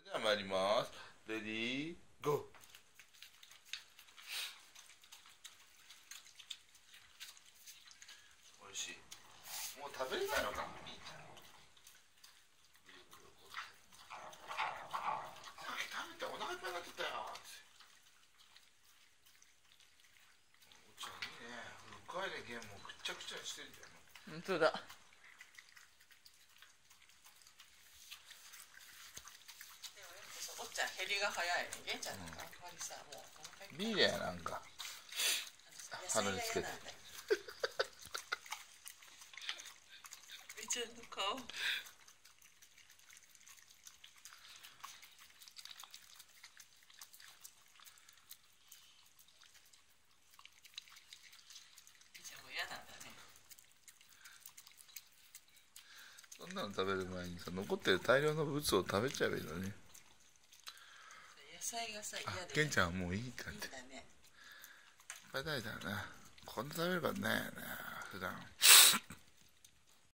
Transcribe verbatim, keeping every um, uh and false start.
では参ります。レディーゴー。おいしい。もう食べれないのか。みーちゃん。さっき食べてお腹いっぱいになってたよ。おちゃんいいね。深いね、ゲームもくっちゃくちゃしてるじゃん。 本当だ。おっちゃん減りが早い。ゲンちゃんなんかあんまりさ、もうビールやなんか鼻につけて。 みーちゃんの顔。みーちゃんも嫌なんだね。 そんなの食べる前にさ、残ってる大量の物を食べちゃえばいいのね。 野菜がさ、嫌で。 ケンちゃんはもういいかって。いっね、 ぱい食べたらな。こんな食べればねえな、普段。